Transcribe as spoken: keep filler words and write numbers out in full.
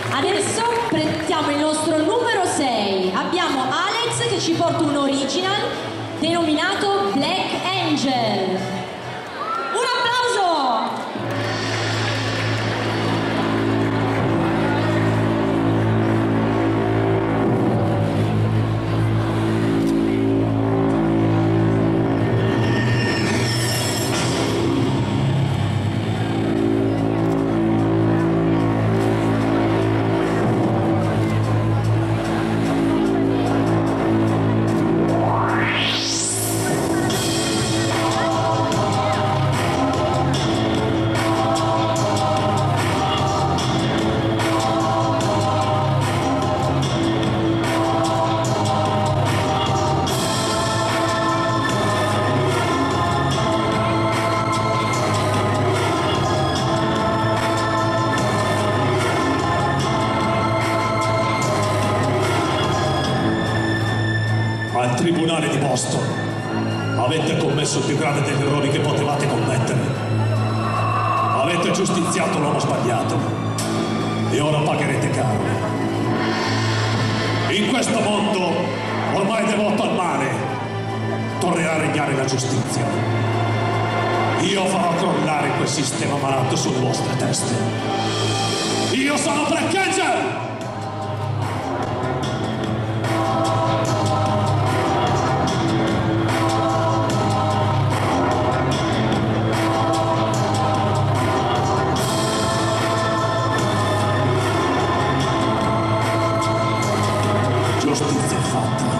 Adesso prendiamo il nostro numero sei. Abbiamo Alex che ci porta un original denominato Black Angel. Un applauso! Al tribunale di Boston avete commesso il più grave degli errori che potevate commettere. Avete giustiziato l'uomo sbagliato e ora pagherete caro. In questo mondo ormai devoto al male tornerà a regnare la giustizia. Io farò crollare quel sistema malato sulle vostre teste. Io sono Black Angel! Giustizia è fatta.